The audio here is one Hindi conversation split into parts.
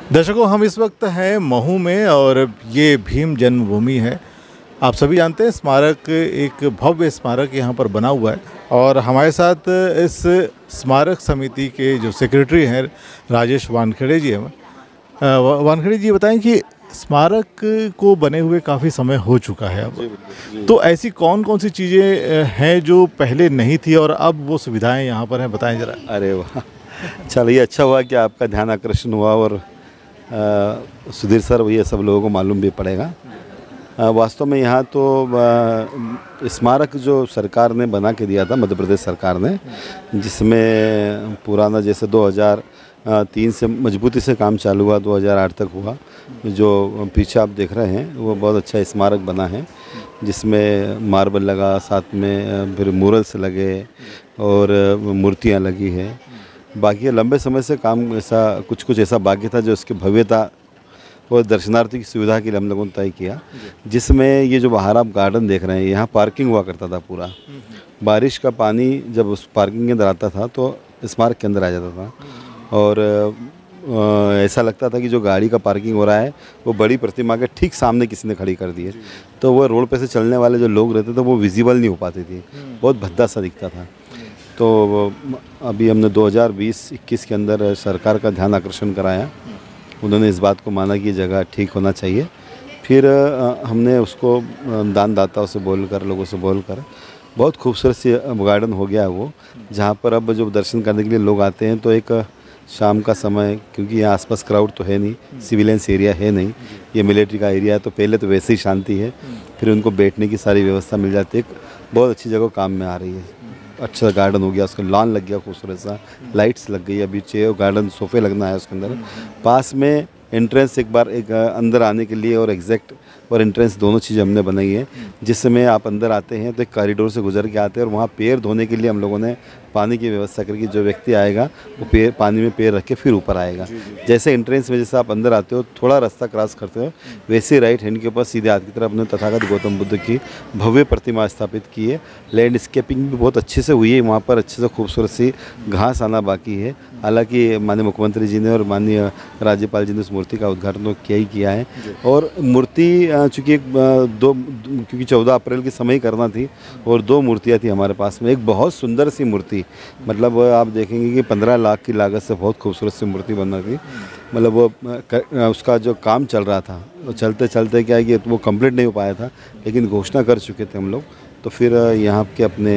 दर्शकों, हम इस वक्त हैं महू में और ये भीम जन्मभूमि है। आप सभी जानते हैं स्मारक, एक भव्य स्मारक यहाँ पर बना हुआ है और हमारे साथ इस स्मारक समिति के जो सेक्रेटरी हैं राजेश वानखेड़े जी हैं। वानखेड़े जी, बताएं कि स्मारक को बने हुए काफ़ी समय हो चुका है अब, तो ऐसी कौन कौन सी चीज़ें हैं जो पहले नहीं थी और अब वो सुविधाएं यहाँ पर हैं, बताएं ज़रा। अरे वाह, चलिए, अच्छा हुआ कि आपका ध्यान आकर्षण हुआ और सुधीर सर ये सब लोगों को मालूम भी पड़ेगा। वास्तव में यहाँ तो स्मारक जो सरकार ने बना के दिया था, मध्य प्रदेश सरकार ने, जिसमें पुराना जैसे 2003 से मजबूती से काम चालू हुआ, 2008 तक हुआ। जो पीछे आप देख रहे हैं वो बहुत अच्छा स्मारक बना है, जिसमें मार्बल लगा, साथ में फिर मूरल्स लगे और मूर्तियाँ लगी है। बाकी लंबे समय से काम ऐसा कुछ ऐसा बाकी था जो उसकी भव्यता और दर्शनार्थी की सुविधा के लिए हम लोगों ने तय किया, जिसमें ये जो बाहर आप गार्डन देख रहे हैं, यहाँ पार्किंग हुआ करता था पूरा। बारिश का पानी जब उस पार्किंग के अंदर आता था तो स्मारक के अंदर आ जाता था और ऐसा लगता था कि जो गाड़ी का पार्किंग हो रहा है वो बड़ी प्रतिमा के ठीक सामने किसी ने खड़ी कर दी है, तो वो रोड पे से चलने वाले जो लोग रहते थे वो विजिबल नहीं हो पाती थी, बहुत भद्दा सा दिखता था। तो अभी हमने 2020-21 के अंदर सरकार का ध्यान आकर्षण कराया, उन्होंने इस बात को माना कि जगह ठीक होना चाहिए। फिर हमने उसको दानदाताओं से बोलकर, लोगों से बोलकर बहुत खूबसूरत सी गार्डन हो गया है वो, जहाँ पर अब जो दर्शन करने के लिए लोग आते हैं तो एक शाम का समय, क्योंकि यहाँ आसपास क्राउड तो है नहीं, सिविलियंस एरिया है नहीं, ये मिलिट्री का एरिया है, तो पहले तो वैसे ही शांति है, फिर उनको बैठने की सारी व्यवस्था मिल जाती है। बहुत अच्छी जगह काम में आ रही है। अच्छा गार्डन हो गया, उसका लॉन लग गया खूबसूरत सा, लाइट्स लग गई, अभी चेयर गार्डन सोफे लगना है उसके अंदर। पास में एंट्रेंस एक बार एक अंदर आने के लिए और एग्जैक्ट और एंट्रेंस दोनों चीज़ें हमने बनाई है, जिसमें आप अंदर आते हैं तो एक कॉरिडोर से गुजर के आते हैं और वहाँ पैर धोने के लिए हम लोगों ने पानी की व्यवस्था करके जो व्यक्ति आएगा वो पैर पानी में पैर रख के फिर ऊपर आएगा। जैसे एंट्रेंस में जैसे आप अंदर आते हो, थोड़ा रास्ता क्रॉस करते हो, वैसे राइट हैंड के ऊपर सीधे हाथ की तरफ अपने तथागत गौतम बुद्ध की भव्य प्रतिमा स्थापित की है। लैंडस्केपिंग भी बहुत अच्छे से हुई है, वहाँ पर अच्छे से खूबसूरत सी घास आना बाकी है। हालांकि माननीय मुख्यमंत्री जी ने और माननीय राज्यपाल जी ने उस मूर्ति का उद्घाटन तो किया ही किया है। और मूर्ति चूँकि क्योंकि 14 अप्रैल के समय ही करना थी और 2 मूर्तियाँ थी हमारे पास में। एक बहुत सुंदर सी मूर्ति, मतलब आप देखेंगे कि 15 लाख की लागत से बहुत खूबसूरत सी मूर्ति बनना थी। मतलब वो उसका जो काम चल रहा था, वो चलते चलते क्या है कि वो कंप्लीट नहीं हो पाया था, लेकिन घोषणा कर चुके थे हम लोग। तो फिर यहाँ के अपने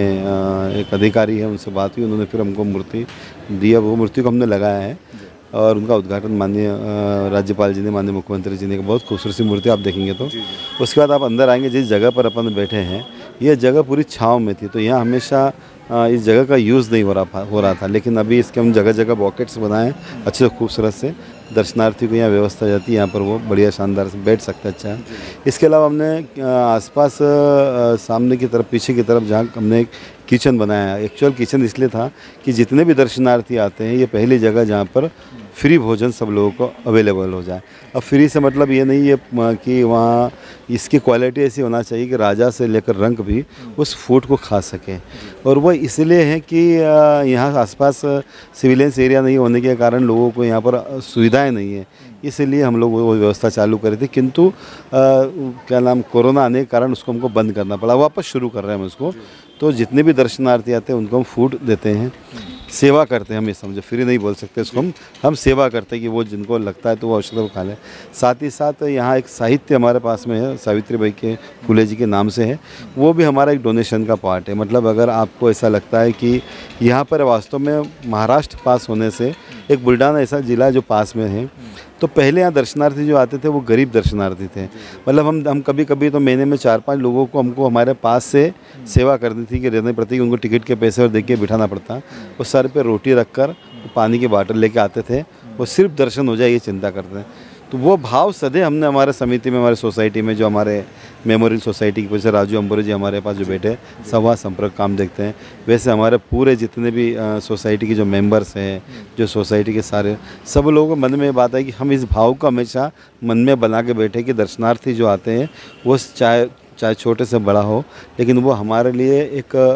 एक अधिकारी हैं, उनसे बात हुई, उन्होंने फिर हमको मूर्ति दिया। वो मूर्ति को हमने लगाया है और उनका उद्घाटन माननीय राज्यपाल जी ने, माननीय मुख्यमंत्री जी ने। बहुत खूबसूरत सी मूर्ति आप देखेंगे तो। उसके बाद आप अंदर आएंगे, जिस जगह पर अपन बैठे हैं ये जगह पूरी छाँव में थी, तो यहाँ हमेशा इस जगह का यूज़ नहीं हो रहा था, लेकिन अभी इसके हम जगह जगह बॉकेट्स बनाए अच्छे खूबसूरत से, दर्शनार्थी को यहाँ व्यवस्था जाती है, यहाँ पर वो बढ़िया शानदार से बैठ सकते हैं। अच्छा है। इसके अलावा हमने आसपास सामने की तरफ, पीछे की तरफ, जहाँ हमने एक किचन बनाया है। एक्चुअल किचन इसलिए था कि जितने भी दर्शनार्थी आते हैं, ये पहली जगह जहाँ पर फ्री भोजन सब लोगों को अवेलेबल हो जाए। अब फ्री से मतलब ये नहीं है कि वहाँ इसकी क्वालिटी ऐसी होना चाहिए कि राजा से लेकर रंक भी उस फूड को खा सके। और वो इसलिए है कि यहाँ आसपास सिविलियंस एरिया नहीं होने के कारण लोगों को यहाँ पर सुविधाएं नहीं है, इसलिए हम लोग वो व्यवस्था चालू करी थी। किंतु क्या नाम, कोरोना आने के कारण उसको हमको बंद करना पड़ा। वापस शुरू कर रहे हैं हम उसको। तो जितने भी दर्शनार्थी आते हैं उनको हम फूड देते हैं, सेवा करते हैं। हम ये समझो, फ्री नहीं बोल सकते इसको, हम सेवा करते हैं कि वो जिनको लगता है तो वो अवश्य वो खा लें। साथ ही साथ यहाँ एक साहित्य हमारे पास में है, सावित्रीबाई के फुले जी के नाम से है, वो भी हमारा एक डोनेशन का पार्ट है। मतलब अगर आपको ऐसा लगता है कि यहाँ पर वास्तव में महाराष्ट्र पास होने से एक बुल्ढाना ऐसा ज़िला जो पास में है, तो पहले यहाँ दर्शनार्थी जो आते थे वो गरीब दर्शनार्थी थे। मतलब हम कभी कभी तो महीने में 4-5 लोगों को हमको हमारे पास से सेवा करनी थी कि रहने पड़ती, उनको टिकट के पैसे और दे के बिठाना पड़ता। वो सर पे रोटी रखकर पानी की बाटल लेके आते थे, वो सिर्फ दर्शन हो जाए ये चिंता करते हैं। तो वो भाव सदैव हमने हमारे समिति में, हमारे सोसाइटी में, जो हमारे मेमोरियल सोसाइटी की वजह से राजू अंबोरे जी हमारे पास जो बैठे संवाद संपर्क काम देखते हैं, वैसे हमारे पूरे जितने भी सोसाइटी के जो मेंबर्स हैं, जो सोसाइटी के सारे सब लोगों के मन में ये बात है कि हम इस भाव को हमेशा मन में बना के बैठे कि दर्शनार्थी जो आते हैं वो चाहे छोटे से बड़ा हो, लेकिन वो हमारे लिए एक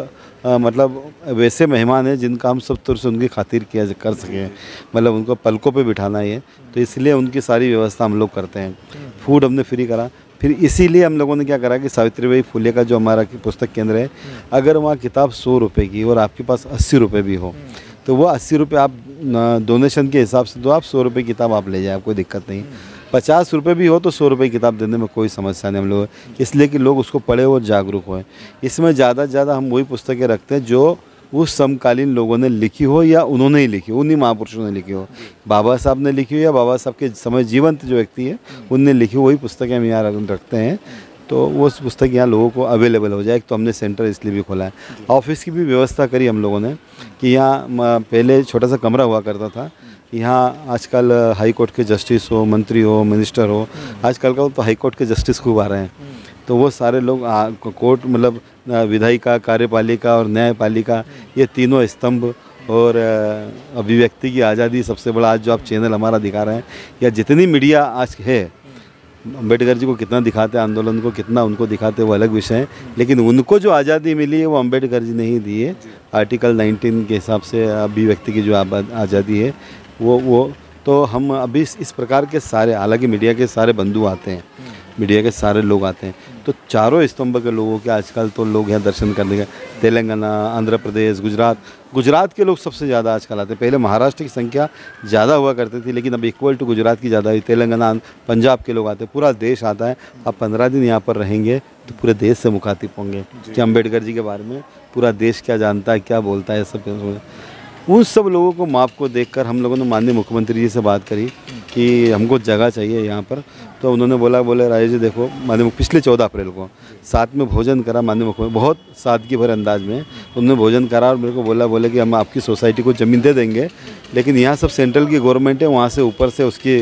मतलब वैसे मेहमान हैं जिनका हम सब तरह से उनकी खातिर किया कर सकें, मतलब उनको पलकों पे बिठाना है, तो इसलिए उनकी सारी व्यवस्था हम लोग करते हैं। फूड हमने फ्री करा, फिर इसीलिए हम लोगों ने क्या करा कि सावित्रीबाई फुले का जो हमारा पुस्तक केंद्र है, अगर वहाँ किताब 100 रुपये की और आपके पास 80 रुपये भी हो, तो वो 80 रुपये आप डोनेशन के हिसाब से दो, आप 100 रुपये किताब आप ले जाए, कोई दिक्कत नहीं। 50 रुपये भी हो तो 100 रुपये किताब देने में कोई समस्या नहीं हम लोग, इसलिए कि लोग उसको पढ़े और जागरूक हों। इसमें ज़्यादा से ज़्यादा हम वही पुस्तकें रखते हैं जो उस समकालीन लोगों ने लिखी हो या उन्होंने ही लिखी हो, उन्हीं महापुरुषों ने लिखी हो, बाबा साहब ने लिखी हो या बाबा साहब के समय जीवंत जो व्यक्ति है उनने लिखी हो, वही पुस्तकें हम यहाँ रखते हैं। तो वो पुस्तक यहाँ लोगों को अवेलेबल हो जाए। एक तो हमने सेंटर इसलिए भी खोला है, ऑफिस की भी व्यवस्था करी हम लोगों ने कि यहाँ पहले छोटा सा कमरा हुआ करता था, यहाँ आजकल हाई कोर्ट के जस्टिस हो, मंत्री हो, मिनिस्टर हो, आजकल का तो हाई कोर्ट के जस्टिस खूब आ रहे हैं, तो वो सारे लोग कोर्ट मतलब विधायिका, कार्यपालिका और न्यायपालिका, ये तीनों स्तंभ और अभिव्यक्ति की आज़ादी सबसे बड़ा आज जो आप चैनल हमारा दिखा रहे हैं, या जितनी मीडिया आज है, अम्बेडकर जी को कितना दिखाते हैं, आंदोलन को कितना उनको दिखाते हैं वो अलग विषय है, लेकिन उनको जो आज़ादी मिली है वो अम्बेडकर जी ने ही दी है। आर्टिकल 19 के हिसाब से अभिव्यक्ति की जो आज़ादी है वो तो हम अभी इस प्रकार के सारे, हालांकि मीडिया के सारे बंधु आते हैं, मीडिया के सारे लोग आते हैं, तो चारों स्तंभ के लोगों के आजकल तो लोग यहाँ दर्शन करने के, तेलंगाना, आंध्र प्रदेश, गुजरात के लोग सबसे ज़्यादा आजकल आते हैं। पहले महाराष्ट्र की संख्या ज़्यादा हुआ करती थी, लेकिन अब इक्वल टू गुजरात की ज़्यादा हुई, तेलंगाना, पंजाब के लोग आते हैं, पूरा देश आता है। अब 15 दिन यहाँ पर रहेंगे तो पूरे देश से मुखातिब होंगे कि अम्बेडकर जी के बारे में पूरा देश क्या जानता है, क्या बोलता है, सब। उन सब लोगों को माप को देखकर हम लोगों ने माननीय मुख्यमंत्री जी से बात करी कि हमको जगह चाहिए यहाँ पर, तो उन्होंने बोले राजेश जी देखो, माननीय पिछले 14 अप्रैल को साथ में भोजन करा, माननीय मुख्यमंत्री बहुत सादगी भरे अंदाज में उन्होंने भोजन करा और मेरे को बोले कि हम आपकी सोसाइटी को ज़मीन दे देंगे, लेकिन यहाँ सब सेंट्रल की गवर्नमेंट है, वहाँ से ऊपर से उसकी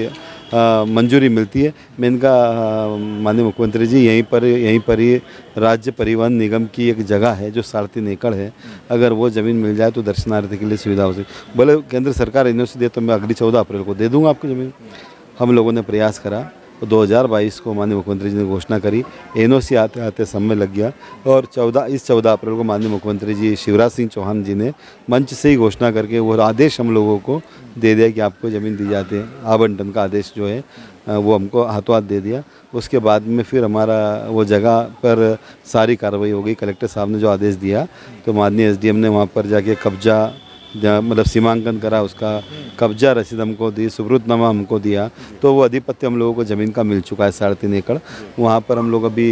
मंजूरी मिलती है। मैं इनका माननीय मुख्यमंत्री जी यहीं पर ही राज्य परिवहन निगम की एक जगह है जो 3.5 एकड़ है, अगर वो ज़मीन मिल जाए तो दर्शनार्थी के लिए सुविधा हो सकती। बोले केंद्र सरकार यूनिवर्सिटी दे तो मैं अगली 14 अप्रैल को दे दूँगा आपको ज़मीन। हम लोगों ने प्रयास करा, तो 2022 को माननीय मुख्यमंत्री जी ने घोषणा करी, एनओसी आते आते समय लग गया, और 14 अप्रैल को माननीय मुख्यमंत्री जी शिवराज सिंह चौहान जी ने मंच से ही घोषणा करके वो आदेश हम लोगों को दे दिया कि आपको ज़मीन दी जाती है। आवंटन का आदेश जो है वो हमको हाथों हाथ दे दिया। उसके बाद में फिर हमारा वो जगह पर सारी कार्रवाई हो गई, कलेक्टर साहब ने जो आदेश दिया तो माननीय एसडीएम ने वहाँ पर जाके कब्जा मतलब सीमांकन करा, उसका कब्जा रसीद हमको दी, सुब्रूतनामा हमको दिया, तो वो अधिपत्य हम लोगों को ज़मीन का मिल चुका है 3.5 एकड़। वहाँ पर हम लोग अभी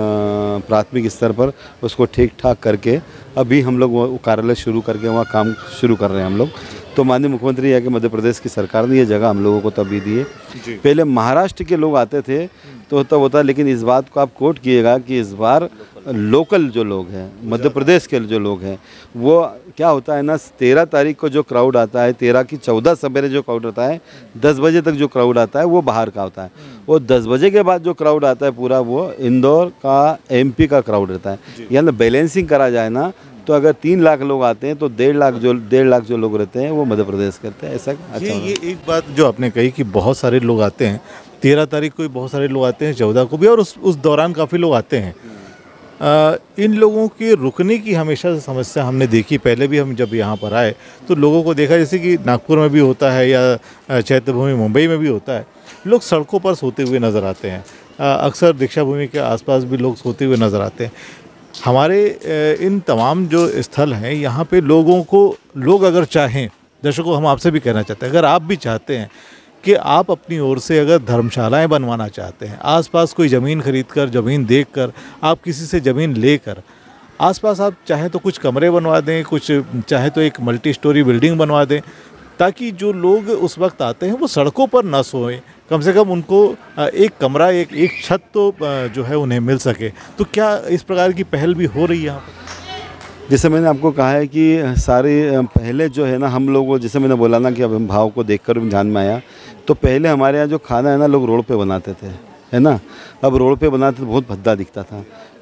प्राथमिक स्तर पर उसको ठीक ठाक करके अभी हम लोग वो कार्यालय शुरू करके वहाँ काम शुरू कर रहे हैं हम लोग। तो माननीय मुख्यमंत्री या कि मध्य प्रदेश की सरकार ने ये जगह हम लोगों को तभी दी है। पहले महाराष्ट्र के लोग आते थे तो तब होता, लेकिन इस बात को आप कोट किएगा कि इस बार लोकल जो लोग हैं, मध्य प्रदेश के जो लोग हैं, वो क्या होता है ना, 13 तारीख को जो क्राउड आता है, 13 की 14 सवेरे जो क्राउड आता है, 10 बजे तक जो क्राउड आता है वो बाहर का होता है, वो 10 बजे के बाद जो क्राउड आता है पूरा वो इंदौर का, एमपी का क्राउड रहता है। यानी बैलेंसिंग करा जाए ना, तो अगर 3 लाख लोग आते हैं तो 1.5 लाख जो लोग रहते हैं वो मध्य प्रदेश करते हैं। ऐसा अच्छा ये एक बात जो आपने कही कि बहुत सारे लोग आते हैं, 13 तारीख को भी बहुत सारे लोग आते हैं, 14 को भी, और उस दौरान काफ़ी लोग आते हैं। इन लोगों के रुकने की हमेशा से समस्या हमने देखी। पहले भी हम जब यहाँ पर आए तो लोगों को देखा, जैसे कि नागपुर में भी होता है या चैत्यभूमि मुंबई में भी होता है, लोग सड़कों पर सोते हुए नज़र आते हैं। अक्सर दीक्षा भूमि के आसपास भी लोग सोते हुए नज़र आते हैं। हमारे इन तमाम जो स्थल हैं यहाँ पे लोगों को, लोग अगर चाहें, दर्शकों हम आपसे भी कहना चाहते हैं, अगर आप भी चाहते हैं कि आप अपनी ओर से अगर धर्मशालाएं बनवाना चाहते हैं, आसपास कोई ज़मीन खरीदकर, ज़मीन देखकर, आप किसी से ज़मीन लेकर आसपास आप चाहें तो कुछ कमरे बनवा दें, कुछ चाहे तो एक मल्टी स्टोरी बिल्डिंग बनवा दें, ताकि जो लोग उस वक्त आते हैं वो सड़कों पर ना सोएं, कम से कम उनको एक कमरा, एक छत तो जो है उन्हें मिल सके। तो क्या इस प्रकार की पहल भी हो रही है यहाँ पर? जैसे मैंने आपको कहा है कि सारे पहले जो है ना, हम लोग, जैसे मैंने बोला ना कि अब हम भाव को देखकर ध्यान में आया, तो पहले हमारे यहाँ जो खाना है ना, लोग रोड पे बनाते थे, है ना। अब रोड पे बनाते तो बहुत भद्दा दिखता था,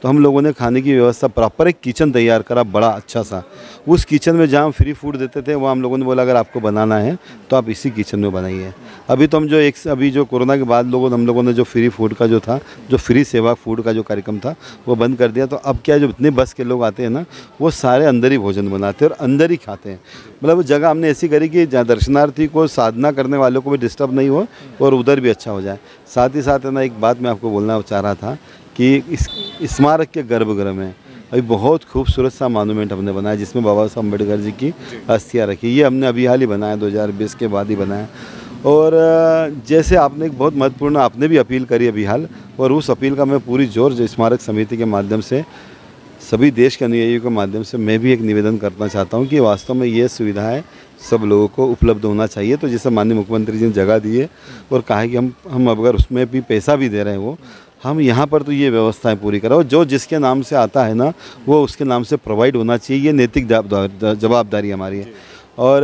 तो हम लोगों ने खाने की व्यवस्था प्रॉपर एक किचन तैयार करा बड़ा अच्छा सा। उस किचन में जहाँ हम फ्री फूड देते थे वहाँ हम लोगों ने बोला अगर आपको बनाना है तो आप इसी किचन में बनाइए। अभी तो हम जो अभी जो कोरोना के बाद हम लोगों ने जो फ्री फूड का जो था, जो फ्री सेवा फूड का जो कार्यक्रम था वो बंद कर दिया। तो अब क्या, जो इतने बस के लोग आते हैं ना, वो सारे अंदर ही भोजन बनाते हैं और अंदर ही खाते हैं। मतलब जगह हमने ऐसी करी कि जहाँ दर्शनार्थी को, साधना करने वालों को भी डिस्टर्ब नहीं हो और उधर भी अच्छा हो जाए। साथ ही साथ है ना, एक बात मैं आपको बोलना चाह रहा था कि इस स्मारक के गर्भगृह में अभी बहुत खूबसूरत सा मॉन्यूमेंट हमने बनाया जिसमें बाबा साहब अम्बेडकर जी की अस्थियाँ रखी। ये हमने अभी हाल ही बनाया, 2020 के बाद ही बनाया। और जैसे आपने एक बहुत महत्वपूर्ण आपने भी अपील करी अभी हाल, और उस अपील का मैं पूरी जोर जो स्मारक समिति के माध्यम से, सभी देश के अनुयायियों के माध्यम से मैं भी एक निवेदन करना चाहता हूँ कि वास्तव में ये सुविधाएं सब लोगों को उपलब्ध होना चाहिए। तो जैसे माननीय मुख्यमंत्री जी ने जगह दी है और कहा है कि हम अगर उसमें भी पैसा भी दे रहे हैं, वो हम यहाँ पर तो ये व्यवस्थाएं पूरी करें, और जो जिसके नाम से आता है ना वो उसके नाम से प्रोवाइड होना चाहिए। ये नैतिक जवाबदारी हमारी है। और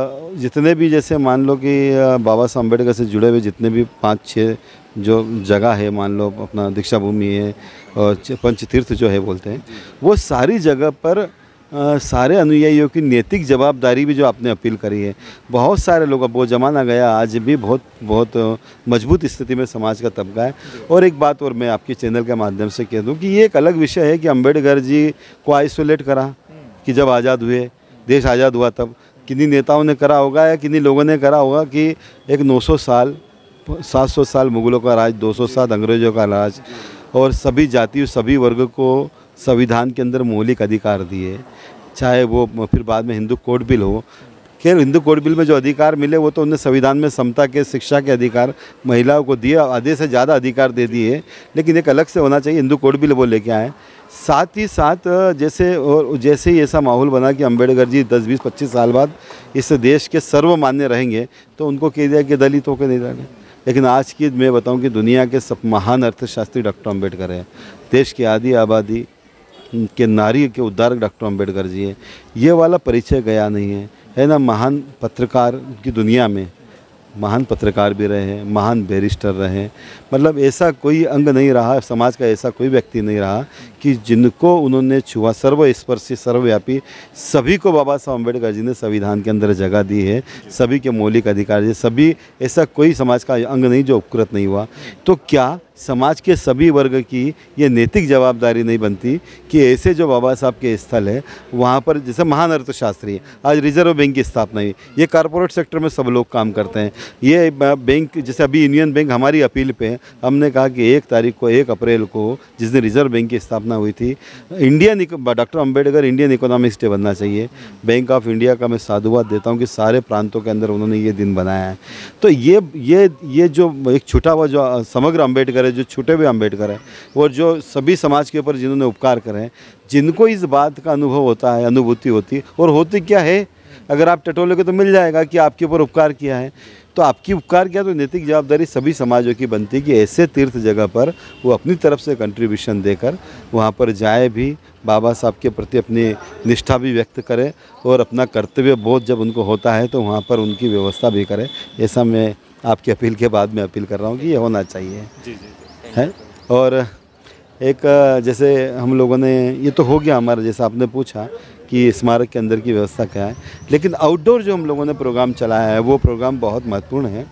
जितने भी, जैसे मान लो कि बाबा साहब अम्बेडकर से जुड़े हुए जितने भी 5-6 जो जगह है, मान लो अपना दीक्षा भूमि है और पंचतीर्थ जो है बोलते हैं, वो सारी जगह पर सारे अनुयायियों की नैतिक जवाबदारी भी जो आपने अपील करी है। बहुत सारे लोग, अब वो ज़माना गया, आज भी बहुत मजबूत स्थिति में समाज का तबका है। और एक बात और मैं आपके चैनल के माध्यम से कह दूं कि ये एक अलग विषय है कि अम्बेडकर जी को आइसोलेट करा, कि जब आज़ाद हुए, देश आज़ाद हुआ, तब किन्हीं नेताओं ने करा होगा या किन्हीं लोगों ने करा होगा कि एक 900 साल 700 साल मुग़लों का राज, 200 साल अंग्रेज़ों का राज, और सभी जाति सभी वर्ग को संविधान के अंदर मौलिक अधिकार दिए, चाहे वो फिर बाद में हिंदू कोड बिल हो। खैर, हिंदू कोड बिल में जो अधिकार मिले वो तो उन्हें संविधान में समता के, शिक्षा के अधिकार महिलाओं को दिए, आधे से ज़्यादा अधिकार दे दिए, लेकिन एक अलग से होना चाहिए। हिंदू कोड बिल वो लेके आए। साथ ही साथ जैसे ही ऐसा माहौल बना कि अम्बेडकर जी 10, 20, 25 साल बाद इस देश के सर्वमान्य रहेंगे, तो उनको कह दिया कि दलितों के नहीं रहने। लेकिन आज की मैं बताऊं कि दुनिया के सब महान अर्थशास्त्री डॉक्टर अम्बेडकर हैं। देश की आधी आबादी के नारी के उद्धारक डॉक्टर अम्बेडकर जी हैं। ये वाला परिचय गया नहीं है ना। महान पत्रकार की दुनिया में महान पत्रकार भी रहे हैं, महान बैरिस्टर रहे हैं। मतलब ऐसा कोई अंग नहीं रहा समाज का, ऐसा कोई व्यक्ति नहीं रहा कि जिनको उन्होंने छुआ। सर्वस्पर्शी, सर्वव्यापी, सभी को बाबा साहब अम्बेडकर जी ने संविधान के अंदर जगह दी है, सभी के मौलिक अधिकार दिए, सभी, ऐसा कोई समाज का अंग नहीं जो उपकृत नहीं हुआ। तो क्या समाज के सभी वर्ग की ये नैतिक जवाबदारी नहीं बनती कि ऐसे जो बाबा साहब के स्थल है वहाँ पर, जैसे महान अर्थशास्त्री, आज रिजर्व बैंक की स्थापना हुई, ये कॉरपोरेट सेक्टर में सब लोग काम करते हैं। ये बैंक, जैसे अभी यूनियन बैंक हमारी अपील पे हमने कहा कि 1 अप्रैल को जिस दिन रिजर्व बैंक की स्थापना हुई थी, doctor Ambedkar Indian economics day बनना चाहिए। बैंक ऑफ इंडिया का मैं साधुवाद देता हूँ कि सारे प्रांतों के अंदर उन्होंने ये दिन बनाया है। तो ये जो एक छुटा हुआ जो समग्र अम्बेडकर है, जो छूटे हुए अम्बेडकर हैं, और जो सभी समाज के ऊपर जिन्होंने उपकार करे हैं, जिनको इस बात का अनुभव होता है, अनुभूति होती है, और होती क्या है, अगर आप टटोलोगे तो मिल जाएगा कि आपके ऊपर उपकार किया है। तो आपकी उपकार किया, तो नैतिक जवाबदारी सभी समाजों की बनती है कि ऐसे तीर्थ जगह पर वो अपनी तरफ से कंट्रीब्यूशन देकर वहाँ पर जाए भी, बाबा साहब के प्रति अपनी निष्ठा भी व्यक्त करे, और अपना कर्तव्य बोध जब उनको होता है तो वहाँ पर उनकी व्यवस्था भी करे। ऐसा मैं आपकी अपील के बाद में अपील कर रहा हूँ कि ये होना चाहिए। जी है। और एक जैसे हम लोगों ने, ये तो हो गया हमारा, जैसा आपने पूछा कि स्मारक के अंदर की व्यवस्था क्या है, लेकिन आउटडोर जो हम लोगों ने प्रोग्राम चलाया है वो प्रोग्राम बहुत महत्वपूर्ण है।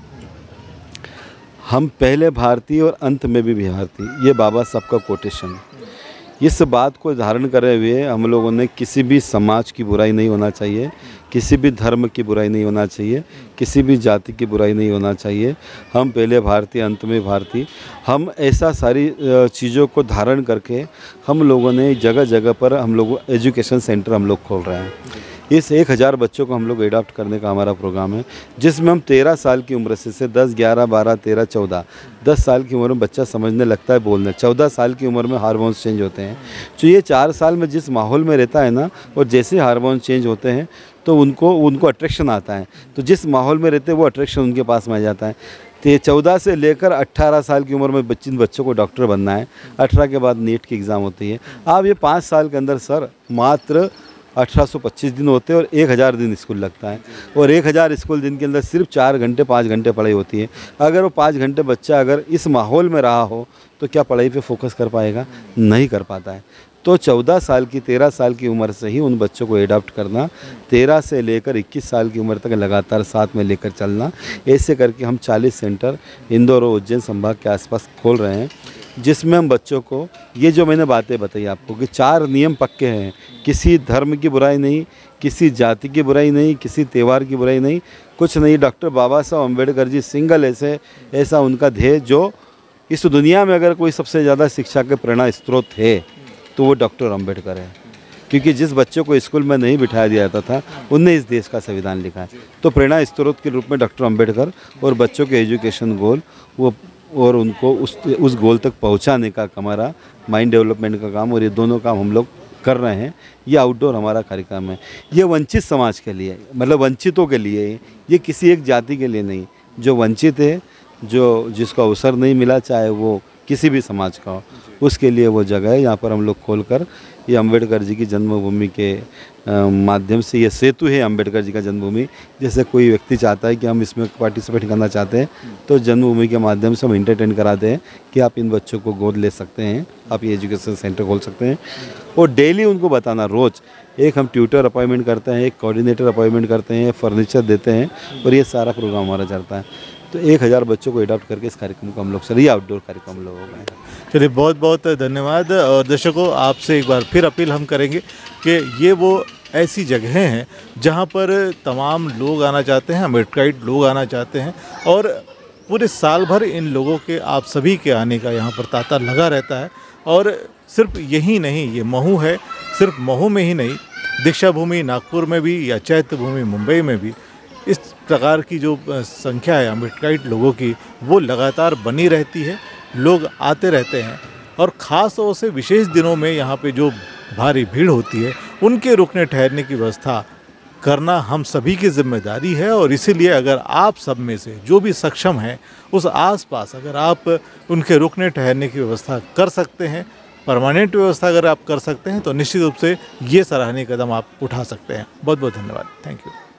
हम पहले भारतीय और अंत में भी भारतीय, ये बाबा साहब का कोटेशन। इस बात को धारण करे हुए हम लोगों ने किसी भी समाज की बुराई नहीं होना चाहिए, किसी भी धर्म की बुराई नहीं होना चाहिए, किसी भी जाति की बुराई नहीं होना चाहिए। हम पहले भारतीय, अंत में भारतीय। हम ऐसा सारी चीज़ों को धारण करके हम लोगों ने जगह जगह पर हम लोग एजुकेशन सेंटर हम लोग खोल रहे हैं। इस 1000 बच्चों को हम लोग एडॉप्ट करने का हमारा प्रोग्राम है, जिसमें हम 13 साल की उम्र से 10, 11, 12, 13, 14, 10 साल की उम्र में बच्चा समझने लगता है, बोलने। 14 साल की उम्र में हार्मोन्स चेंज होते हैं। तो ये 4 साल में जिस माहौल में रहता है ना, और जैसे हार्मोन चेंज होते हैं तो उनको अट्रैक्शन आता है। तो जिस माहौल में रहते हैं वो अट्रैक्शन उनके पास में आ जाता है। तो 14 से लेकर 18 साल की उम्र में बच्चों को डॉक्टर बनना है। 18 के बाद नीट की एग्ज़ाम होती है। अब ये 5 साल के अंदर सर मात्र 1825 दिन होते हैं और 1000 दिन स्कूल लगता है, और 1000 स्कूल दिन के अंदर सिर्फ 4 घंटे 5 घंटे पढ़ाई होती है। अगर वो 5 घंटे बच्चा अगर इस माहौल में रहा हो तो क्या पढ़ाई पे फोकस कर पाएगा? नहीं कर पाता है। तो 14 साल की 13 साल की उम्र से ही उन बच्चों को एडॉप्ट करना, 13 से लेकर 21 साल की उम्र तक लगातार साथ में लेकर चलना, ऐसे करके हम 40 सेंटर इंदौर और उज्जैन संभाग के आसपास खोल रहे हैं, जिसमें हम बच्चों को ये जो मैंने बातें बताई आपको कि 4 नियम पक्के हैं, किसी धर्म की बुराई नहीं, किसी जाति की बुराई नहीं, किसी त्यौहार की बुराई नहीं, कुछ नहीं। डॉक्टर बाबा साहब अम्बेडकर जी सिंगल ऐसा उनका ध्येय, जो इस दुनिया में अगर कोई सबसे ज़्यादा शिक्षा के प्रेरणा स्रोत है तो वो डॉक्टर अम्बेडकर है, क्योंकि जिस बच्चों को स्कूल में नहीं बिठाया जाता था उनने इस देश का संविधान लिखा है। तो प्रेरणा स्रोत के रूप में डॉक्टर अम्बेडकर और बच्चों के एजुकेशन गोल वो और उनको उस गोल तक पहुंचाने का हमारा माइंड डेवलपमेंट का काम, और ये दोनों काम हम लोग कर रहे हैं। ये आउटडोर हमारा कार्यक्रम है। ये वंचित समाज के लिए, मतलब वंचितों के लिए, ये किसी एक जाति के लिए नहीं। जो वंचित है, जो जिसको अवसर नहीं मिला, चाहे वो किसी भी समाज का हो, उसके लिए वो जगह है। यहाँ पर हम लोग खोलकर ये अम्बेडकर जी की जन्मभूमि के माध्यम से, ये सेतु है अम्बेडकर जी का जन्मभूमि। जैसे कोई व्यक्ति चाहता है कि हम इसमें पार्टिसिपेट करना चाहते हैं तो जन्मभूमि के माध्यम से हम एंटरटेन कराते हैं कि आप इन बच्चों को गोद ले सकते हैं, आप ये एजुकेशन सेंटर खोल सकते हैं। और डेली उनको बताना, रोज़ एक हम ट्यूटर अपॉइंटमेंट करते हैं, एक कोऑर्डिनेटर अपॉइंटमेंट करते हैं, फर्नीचर देते हैं, और ये सारा प्रोग्राम हमारा चलता है। तो 1000 बच्चों को एडॉप्ट करके इस कार्यक्रम को हम लोग चलिए आउटडोर कार्यक्रम हम लोगों का। चलिए, बहुत बहुत धन्यवाद। और दर्शकों, आपसे एक बार फिर अपील हम करेंगे कि ये वो ऐसी जगहें हैं जहाँ पर तमाम लोग आना चाहते हैं, अम्बेडकराइट लोग आना चाहते हैं, और पूरे साल भर इन लोगों के, आप सभी के आने का यहाँ पर तांता लगा रहता है। और सिर्फ यही नहीं, ये महू है, सिर्फ महू में ही नहीं, दीक्षा भूमि नागपुर में भी या चैत्य भूमि मुंबई में भी इस प्रकार की जो संख्या है अम्बेडकराइट लोगों की, वो लगातार बनी रहती है। लोग आते रहते हैं, और ख़ास तौर से विशेष दिनों में यहाँ पे जो भारी भीड़ होती है, उनके रुकने ठहरने की व्यवस्था करना हम सभी की जिम्मेदारी है। और इसीलिए अगर आप सब में से जो भी सक्षम हैं, उस आसपास अगर आप उनके रुकने ठहरने की व्यवस्था कर सकते हैं, परमानेंट व्यवस्था अगर आप कर सकते हैं, तो निश्चित रूप से ये सराहनीय कदम आप उठा सकते हैं। बहुत बहुत धन्यवाद। Thank you.